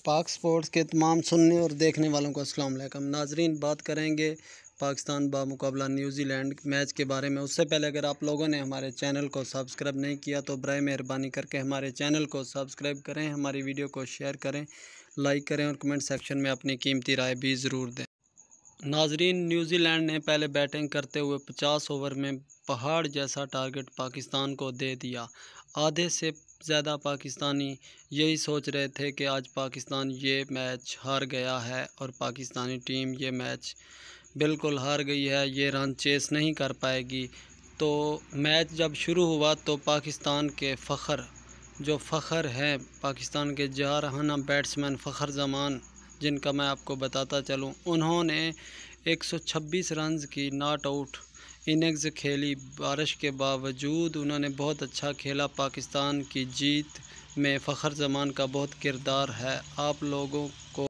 پاک سپورٹس کے تمام سننے اور دیکھنے والوں کو السلام علیکم ناظرین، بات کریں گے پاکستان بامقابلہ نیوزی لینڈ میچ کے بارے میں۔ اس سے پہلے اگر آپ لوگوں نے ہمارے چینل کو سبسکرائب نہیں کیا تو برائے مہربانی کر کے ہمارے چینل کو سبسکرائب کریں، ہماری ویڈیو کو شیئر کریں، لائک کریں اور کمنٹ سیکشن میں اپنی قیمتی رائے بھی ضرور دیں۔ ناظرین، نیوزی لینڈ نے پہلے بیٹنگ کرتے ہوئے 50 اوور میں پہاڑ جیسا ٹارگٹ پاکستان کو دے دیا۔ آدھے سے زیادہ پاکستانی یہی سوچ رہے تھے کہ آج پاکستان یہ میچ ہار گیا ہے اور پاکستانی ٹیم یہ میچ بالکل ہار گئی ہے، یہ رن چیس نہیں کر پائے گی۔ تو میچ جب شروع ہوا تو پاکستان کے فخر ہیں، پاکستان کے جارحانہ بیٹسمین فخر زمان، جن کا میں آپ کو بتاتا چلوں، انہوں نے 126 رنز کی ناٹ آؤٹ اننگز کھیلی۔ بارش کے باوجود انہوں نے بہت اچھا کھیلا۔ پاکستان کی جیت میں فخر زمان کا بہت کردار ہے۔ آپ لوگوں کو